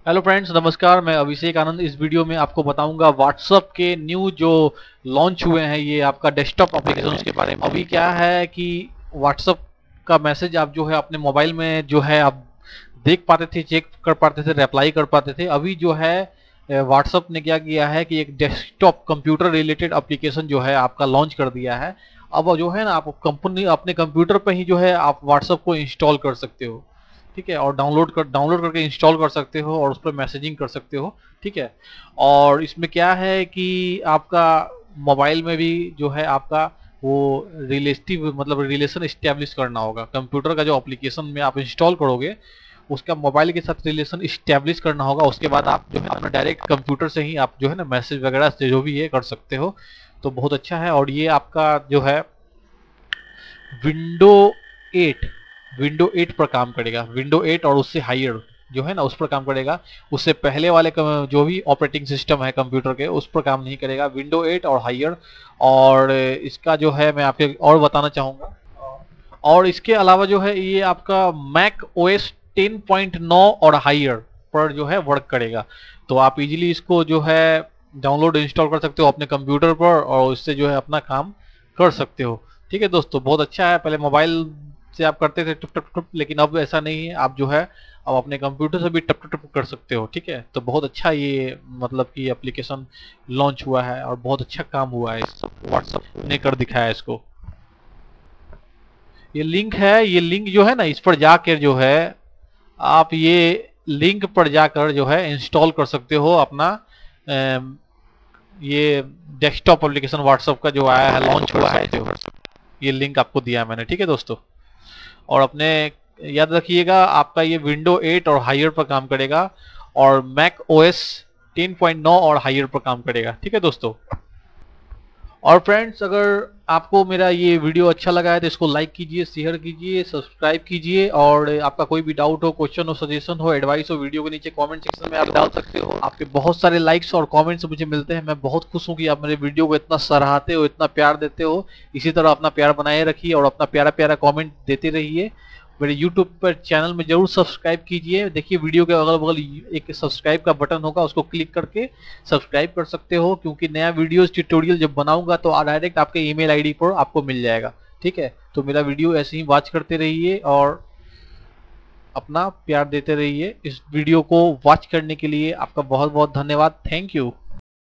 Hello friends, नमस्कार। मैं अभिषेक आनंद इस वीडियो में आपको बताऊंगा व्हाट्सअप के न्यू जो लॉन्च हुए हैं ये आपका डेस्कटॉप एप्लीकेशन के बारे में। अभी क्या है कि व्हाट्सअप का मैसेज आप जो है अपने मोबाइल में जो है आप देख पाते थे, चेक कर पाते थे, रिप्लाई कर पाते थे। अभी जो है व्हाट्सअप ने क्या किया है कि एक डेस्कटॉप कंप्यूटर रिलेटेड एप्लीकेशन जो है आपका लॉन्च कर दिया है। अब जो है ना, आप कंपनी अपने कंप्यूटर पर ही जो है आप व्हाट्सअप को इंस्टॉल कर सकते हो, ठीक है, और डाउनलोड करके इंस्टॉल कर सकते हो और उस पर मैसेजिंग कर सकते हो, ठीक है। और इसमें क्या है कि आपका मोबाइल में भी जो है आपका वो रिलेटिव मतलब रिलेशन इस्टेब्लिश करना होगा। कंप्यूटर का जो एप्लीकेशन में आप इंस्टॉल करोगे उसका मोबाइल के साथ रिलेशन इस्टेब्लिश करना होगा। उसके बाद आप जो है अपना डायरेक्ट कंप्यूटर से ही आप जो है ना मैसेज वगैरह से जो भी ये कर सकते हो। तो बहुत अच्छा है। और ये आपका जो है विंडो 8 विंडो 8 पर काम करेगा। विंडो 8 और उससे हायर जो है ना उस पर काम करेगा। उससे पहले वाले जो भी ऑपरेटिंग सिस्टम है कंप्यूटर के उस पर काम नहीं करेगा। विंडो 8 और हायर। और इसका जो है मैं आपको और बताना चाहूँगा। और इसके अलावा जो है ये आपका मैक ओएस 10.9 और हायर पर जो है वर्क करेगा। तो आप इजीली इसको जो है डाउनलोड इंस्टॉल कर सकते हो अपने कंप्यूटर पर और उससे जो है अपना काम कर सकते हो। ठीक है दोस्तों, बहुत अच्छा है। पहले मोबाइल से आप करते थे टप टप टप, लेकिन अब ऐसा नहीं है। आप जो है अब अपने कंप्यूटर से भी टप टप टप कर सकते हो, ठीक है। तो बहुत अच्छा ये मतलब कि एप्लीकेशन लॉन्च हुआ है और बहुत अच्छा काम हुआ है। व्हाट्सएप ने कर दिखाया है इसको। ये लिंक है, ये लिंक जो है ना इस पर जाकर जो है आप ये लिंक पर जाकर जो है इंस्टॉल कर सकते हो अपना ये डेस्कटॉप एप्लीकेशन व्हाट्सएप का जो आया है, लॉन्च हुआ है। जो ये लिंक आपको दिया है मैंने, ठीक है दोस्तों। और अपने याद रखिएगा आपका ये विंडो 8 और हायर पर काम करेगा और मैक ओएस 10.9 और हायर पर काम करेगा, ठीक है दोस्तों। और फ्रेंड्स, अगर आपको मेरा ये वीडियो अच्छा लगा है तो इसको लाइक कीजिए, शेयर कीजिए, सब्सक्राइब कीजिए। और आपका कोई भी डाउट हो, क्वेश्चन हो, सजेशन हो, एडवाइस हो, वीडियो के नीचे कमेंट सेक्शन में आप डाल सकते हो। आपके बहुत सारे लाइक्स और कमेंट्स मुझे मिलते हैं। मैं बहुत खुश हूँ कि आप मेरे वीडियो को इतना सराहते हो, इतना प्यार देते हो। इसी तरह अपना प्यार बनाए रखिए और अपना प्यारा प्यारा कॉमेंट देते रहिए। मेरे YouTube पर चैनल में जरूर सब्सक्राइब कीजिए। देखिए वीडियो के अगल बगल एक सब्सक्राइब का बटन होगा, उसको क्लिक करके सब्सक्राइब कर सकते हो, क्योंकि नया वीडियोस ट्यूटोरियल जब बनाऊंगा तो डायरेक्ट आपके ईमेल आईडी पर आपको मिल जाएगा, ठीक है। तो मेरा वीडियो ऐसे ही वॉच करते रहिए और अपना प्यार देते रहिए। इस वीडियो को वॉच करने के लिए आपका बहुत बहुत धन्यवाद। Thank you.